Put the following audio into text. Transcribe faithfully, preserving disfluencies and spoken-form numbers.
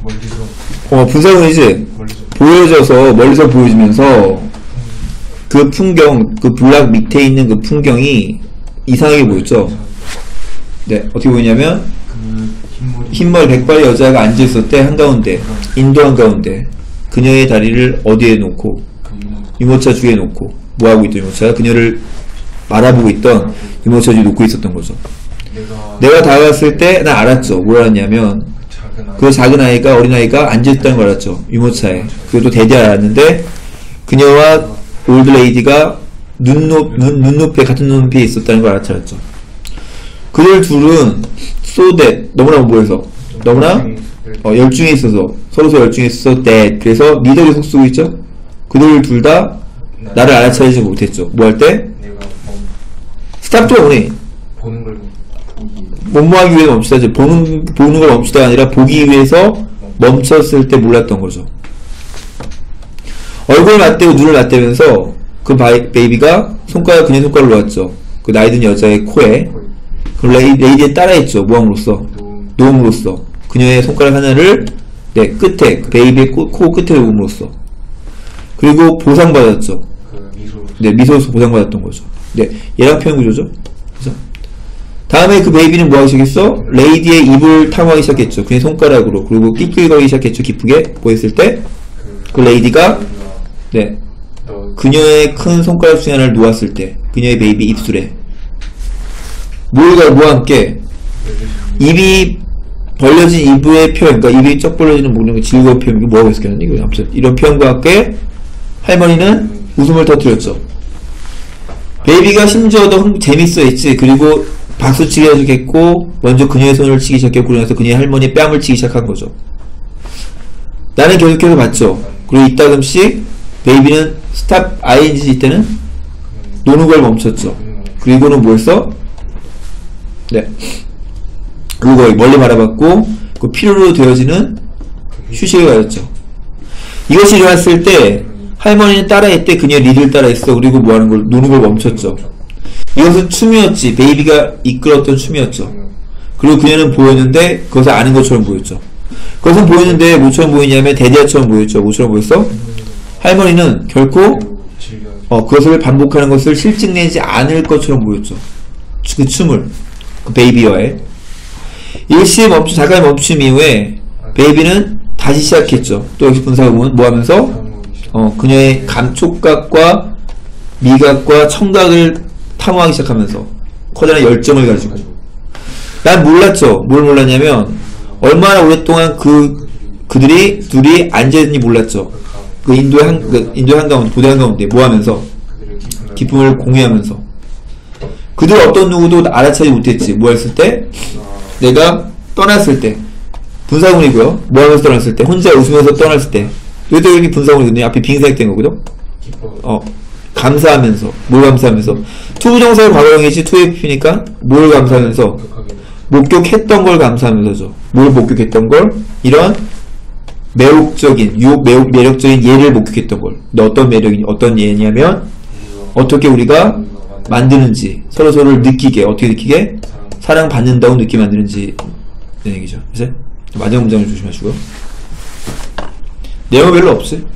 멀리서. 어, 분사구문이지? 멀리서. 보여져서, 멀리서 보여지면서, 그 풍경, 그 블락 밑에 있는 그 풍경이 이상하게 보였죠? 네, 어떻게 보이냐면, 그 흰머리. 흰머리 백발의 여자가 앉아있었대, 한가운데. 인도 한가운데. 그녀의 다리를 어디에 놓고, 유모차 주위에 놓고, 뭐하고 있던 유모차가 그녀를 바라보고 있던 유모차 주위에 놓고 있었던 거죠. 내가, 내가 다가갔을 때, 난 알았죠. 뭘 알았냐면, 그 작은 아이가, 어린 아이가 앉아있다는 걸 알았죠. 유모차에. 그것도 대대 알았는데, 그녀와 올드 레이디가 눈높, 눈, 눈높이에, 같은 눈높이에 있었다는 걸 알았죠. 그들 둘은, so that, 너무나 뭐해서, 너무나, 어, 열중에 있어서, 서로서 열중에 있어서, that. 그래서, 니들이 속 쓰고 있죠? 그들 둘 다, 나를 알아차리지 못했죠. 뭐 할 때? 내가 뭐 스탑 좀 오네. 보는 걸 보기. 뭐뭐하기 위해 멈추다지. 보는, 보는 걸 멈추다가 아니라, 보기 위해서 멈췄을 때 몰랐던 거죠. 얼굴을 맞대고 눈을 맞대면서 그 바이, 베이비가 손가락, 그녀의 손가락을 놓았죠. 그 나이 든 여자의 코에. 그 레이, 레이디에 따라했죠. 모함으로써. 놓음으로써. 그녀의 손가락 하나를, 네, 끝에, 그 베이비의 코, 코 끝에 놓음으로써. 그리고 보상받았죠. 그 미소. 네, 미소로서 보상받았던 거죠. 네, 예랑 표현 구조죠. 그래서 다음에 그 베이비는 뭐 하기 시작했어? 레이디의 입을 탐하기 시작했죠. 그의 손가락으로. 그리고 낄낄거리기 시작했죠. 기쁘게. 뭐 했을 때? 그 레이디가 네, 그녀의 큰 손가락 중에 하나를 놓았을 때, 그녀의 베이비 입술에 뭘과 뭐와 함께 입이 벌려진 입의 표현, 그러니까 입이 쩍 벌려지는 모든 즐거운 표현, 이게 뭐하고 있었겠니? 이거 아무튼 이런 표현과 함께 할머니는 웃음을 터뜨렸죠. 베이비가 심지어 더 재밌어 했지. 그리고 박수치기 해주겠고, 먼저 그녀의 손을 치기 시작했고, 그러면서 그녀의 할머니의 뺨을 치기 시작한 거죠. 나는 계속해서 봤죠. 그리고 이따금씩 베이비는 스탑 아이엔지 때는 노는 걸 멈췄죠. 그리고는 뭐 했어? 네. 그리고 멀리 바라봤고, 그 필요로 되어지는 휴식을 가졌죠. 이것이 일어났을 때, 할머니는 따라했대. 그녀의 리드를 따라했어. 그리고 뭐 하는 걸, 노는 걸 멈췄죠. 이것은 춤이었지. 베이비가 이끌었던 춤이었죠. 그리고 그녀는 보였는데, 그것을 아는 것처럼 보였죠. 그것은 보였는데, 뭐처럼 보이냐면, 대대야처럼 보였죠. 뭐처럼 보였어? 할머니는 결코 어, 그것을 반복하는 것을 실증내지 않을 것처럼 보였죠. 그 춤을. 그 베이비와의. 일시에 멈춤, 잠깐 멈춤 이후에 베이비는 다시 시작했죠. 또 역시 분사구문 뭐 하면서? 어, 그녀의 감촉각과 미각과 청각을 탐구하기 시작하면서 커다란 열정을 가지고. 난 몰랐죠. 뭘 몰랐냐면 얼마나 오랫동안 그, 그들이 둘이 앉아있는지 몰랐죠. 그 인도의 한, 그 인도의 한가운데, 고대 한가운데, 뭐 하면서? 기쁨을 공유하면서. 그들 어떤 누구도 알아차지 못했지. 뭐 했을 때? 내가 떠났을 때. 분사구문이고요. 뭐 하면서 떠났을 때? 혼자 웃으면서 떠났을 때. 여기도 여기 분사구문이거든요. 앞에 빙사역된 거거든? 어, 감사하면서. 뭘 감사하면서? 투부정사의 과거형이지, 투에이피니까 뭘 감사하면서? 목격했던 걸 감사하면서죠. 뭘 목격했던 걸? 이런 매혹적인, 유혹, 매혹, 매력적인 예를 목격했던 걸. 근데 어떤 매력이, 어떤 예냐면, 어떻게 우리가 만드는지, 서로서로를 느끼게, 어떻게 느끼게? 사랑받는다고 느끼게 만드는지, 네, 얘기죠. 그래서, 마지막 문장을 조심하시고요. 내용은 별로 없어요.